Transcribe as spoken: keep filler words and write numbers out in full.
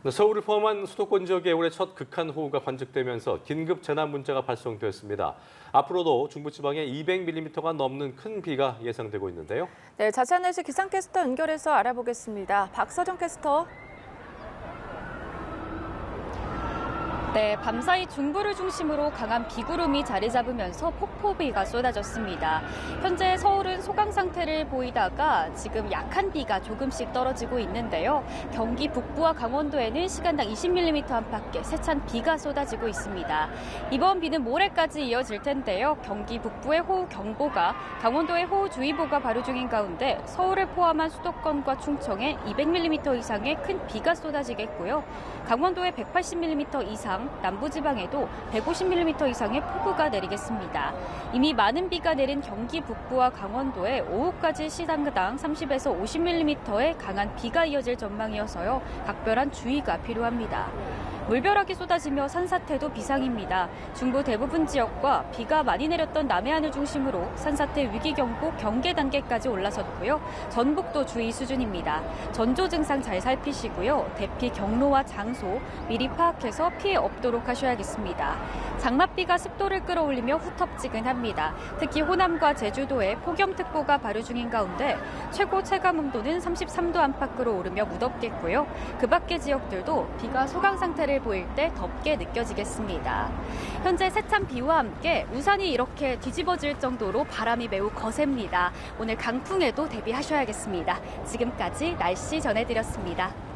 네, 서울을 포함한 수도권 지역에 올해 첫 극한호우가 관측되면서 긴급 재난 문자가 발송되었습니다. 앞으로도 중부지방에 이백 밀리미터가 넘는 큰 비가 예상되고 있는데요. 네, 자세한 날씨 기상캐스터 연결해서 알아보겠습니다. 박서정 캐스터. 네, 밤사이 중부를 중심으로 강한 비구름이 자리 잡으면서 폭포비가 쏟아졌습니다. 현재 서울은 소강 상태를 보이다가 지금 약한 비가 조금씩 떨어지고 있는데요. 경기 북부와 강원도에는 시간당 이십 밀리미터 안팎의 세찬 비가 쏟아지고 있습니다. 이번 비는 모레까지 이어질 텐데요. 경기 북부의 호우 경보가, 강원도의 호우 주의보가 발효 중인 가운데 서울을 포함한 수도권과 충청에 이백 밀리미터 이상의 큰 비가 쏟아지겠고요. 강원도에 백팔십 밀리미터 이상, 남부지방에도 백오십 밀리미터 이상의 폭우가 내리겠습니다. 이미 많은 비가 내린 경기 북부와 강원도에 오후까지 시당당 삼십에서 오십 밀리미터의 강한 비가 이어질 전망이어서요. 각별한 주의가 필요합니다. 물벼락이 쏟아지며 산사태도 비상입니다. 중부 대부분 지역과 비가 많이 내렸던 남해안을 중심으로 산사태 위기경보 경계 단계까지 올라섰고요. 전북도 주의 수준입니다. 전조 증상 잘 살피시고요. 대피 경로와 장소 미리 파악해서 피해 없도록 하셔야겠습니다. 장맛비가 습도를 끌어올리며 후텁지근합니다. 특히 호남과 제주도에 폭염특보가 발효 중인 가운데 최고 체감 온도는 삼십삼 도 안팎으로 오르며 무덥겠고요. 그 밖의 지역들도 비가 소강 상태를 보일 때 덥게 느껴지겠습니다. 현재 세찬 비와 함께 우산이 이렇게 뒤집어질 정도로 바람이 매우 거셉니다. 오늘 강풍에도 대비하셔야겠습니다. 지금까지 날씨 전해드렸습니다.